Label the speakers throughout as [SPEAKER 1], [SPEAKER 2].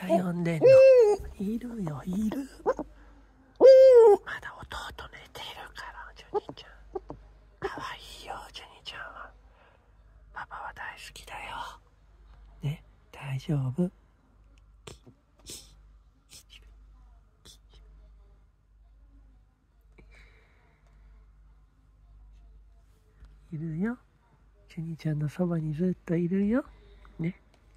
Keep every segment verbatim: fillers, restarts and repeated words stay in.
[SPEAKER 1] た呼んでんの。いるよ、いる。まだ弟寝てるから、ジュニちゃん。かわいいよ、ジュニちゃんは。パパは大好きだよ。ね、大丈夫。いるよ。ジュニちゃんのそばにずっといるよ。ね。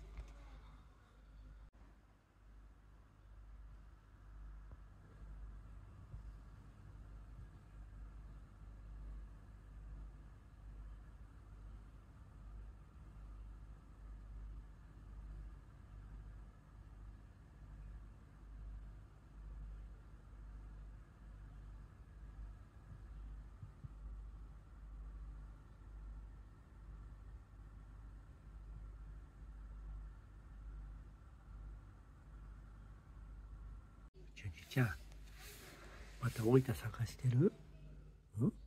[SPEAKER 1] ジュニちゃん、また大分探してる？ん？ど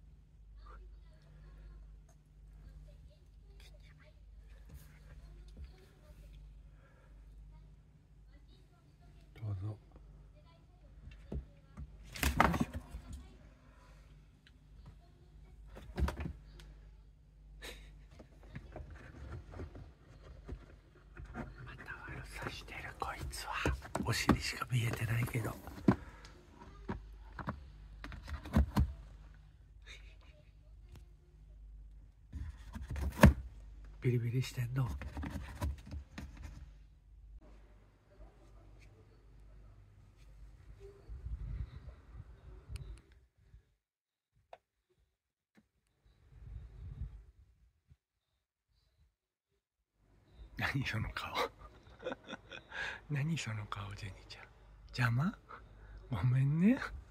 [SPEAKER 1] うぞ。また悪さしてるこいつは。お尻しか見えてないけど。ビリビリしてんの？何その顔。何その顔、ジェニちゃん。邪魔？ごめんね。